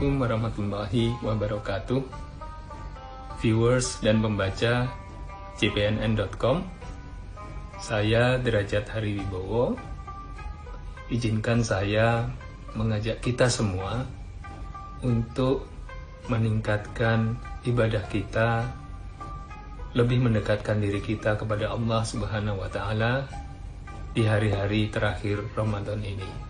Assalamualaikum warahmatullahi wabarakatuh. Viewers dan pembaca cpnn.com, saya Derajat Hariwibowo. Izinkan saya mengajak kita semua untuk meningkatkan ibadah kita, lebih mendekatkan diri kita kepada Allah Subhanahu wa Ta'ala di hari-hari terakhir Ramadan ini.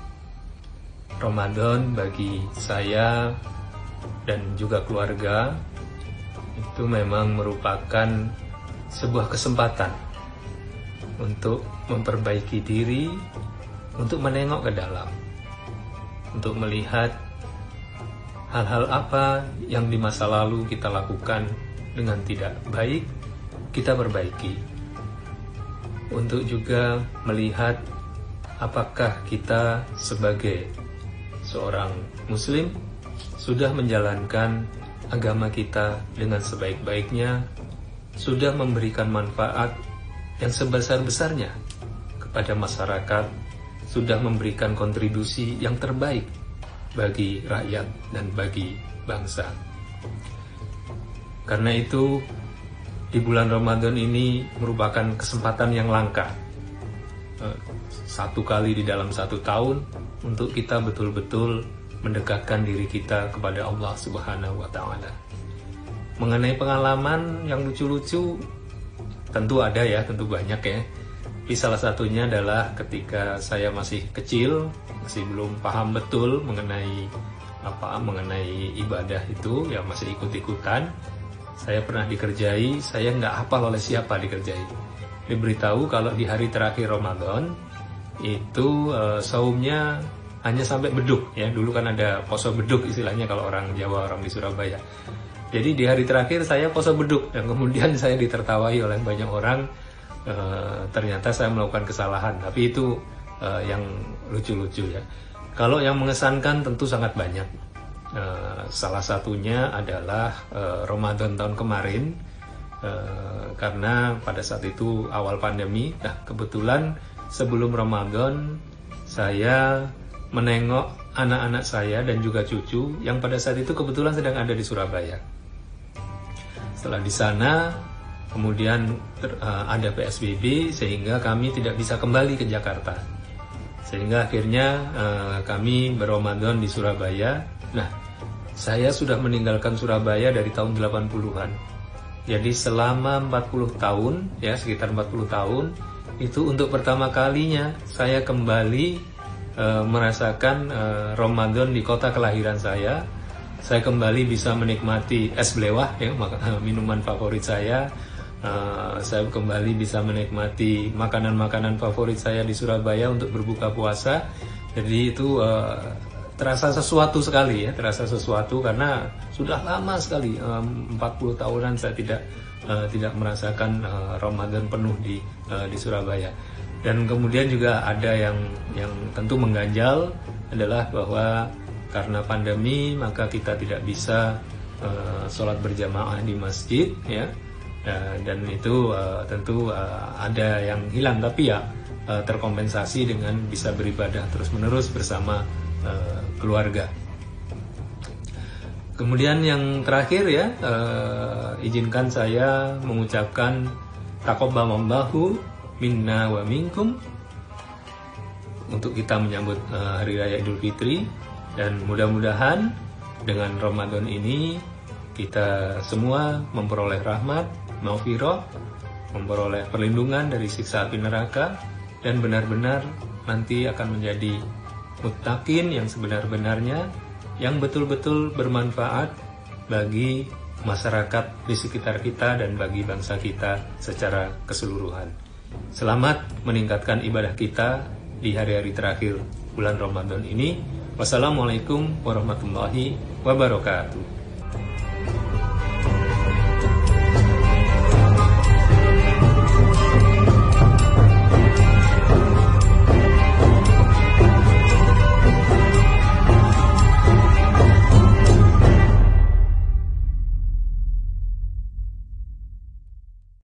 Ramadan bagi saya dan juga keluarga itu memang merupakan sebuah kesempatan untuk memperbaiki diri, untuk menengok ke dalam, untuk melihat hal-hal apa yang di masa lalu kita lakukan dengan tidak baik, kita perbaiki. Untuk juga melihat apakah kita sebagai seorang muslim sudah menjalankan agama kita dengan sebaik-baiknya, sudah memberikan manfaat yang sebesar-besarnya kepada masyarakat, sudah memberikan kontribusi yang terbaik bagi rakyat dan bagi bangsa. Karena itu, di bulan Ramadan ini merupakan kesempatan yang langka, satu kali di dalam satu tahun, untuk kita betul-betul mendekatkan diri kita kepada Allah Subhanahu wa Ta'ala. Mengenai pengalaman yang lucu-lucu, tentu ada ya, tentu banyak ya. Tapi salah satunya adalah ketika saya masih kecil, masih belum paham betul mengenai ibadah itu, ya masih ikut-ikutan. Saya pernah dikerjai, saya nggak hafal oleh siapa dikerjai. Diberitahu kalau di hari terakhir Ramadan itu saumnya hanya sampai beduk ya. Dulu kan ada poso beduk istilahnya kalau orang Jawa, orang di Surabaya. Jadi di hari terakhir saya poso beduk, dan kemudian saya ditertawai oleh banyak orang. Ternyata saya melakukan kesalahan, tapi itu yang lucu-lucu ya. Kalau yang mengesankan tentu sangat banyak. Salah satunya adalah Ramadan tahun kemarin, karena pada saat itu awal pandemi. Nah, kebetulan sebelum Ramadan saya menengok anak-anak saya dan juga cucu yang pada saat itu kebetulan sedang ada di Surabaya. Setelah di sana, kemudian ada PSBB sehingga kami tidak bisa kembali ke Jakarta. Sehingga akhirnya kami berRamadan di Surabaya. Nah, saya sudah meninggalkan Surabaya dari tahun 80-an. Jadi selama 40 tahun, ya sekitar 40 tahun, itu untuk pertama kalinya saya kembali merasakan Ramadan di kota kelahiran saya. Saya kembali bisa menikmati es blewah, ya, minuman favorit saya. Saya kembali bisa menikmati makanan-makanan favorit saya di Surabaya untuk berbuka puasa. Jadi itu terasa sesuatu sekali ya, terasa sesuatu karena sudah lama sekali, 40 tahunan saya tidak merasakan Ramadan penuh di Surabaya. Dan kemudian juga ada yang tentu mengganjal adalah bahwa karena pandemi maka kita tidak bisa sholat berjamaah di masjid ya. Dan itu tentu ada yang hilang, tapi ya terkompensasi dengan bisa beribadah terus-menerus bersama keluarga. Kemudian yang terakhir ya, izinkan saya mengucapkan taqabbalallahu minna wa minkum untuk kita menyambut Hari Raya Idul Fitri, dan mudah-mudahan dengan Ramadan ini kita semua memperoleh rahmat, maghfirah, memperoleh perlindungan dari siksa api neraka, dan benar-benar nanti akan menjadi muttaqin yang sebenar-benarnya, yang betul-betul bermanfaat bagi masyarakat di sekitar kita dan bagi bangsa kita secara keseluruhan. Selamat meningkatkan ibadah kita di hari-hari terakhir bulan Ramadan ini. Wassalamualaikum warahmatullahi wabarakatuh.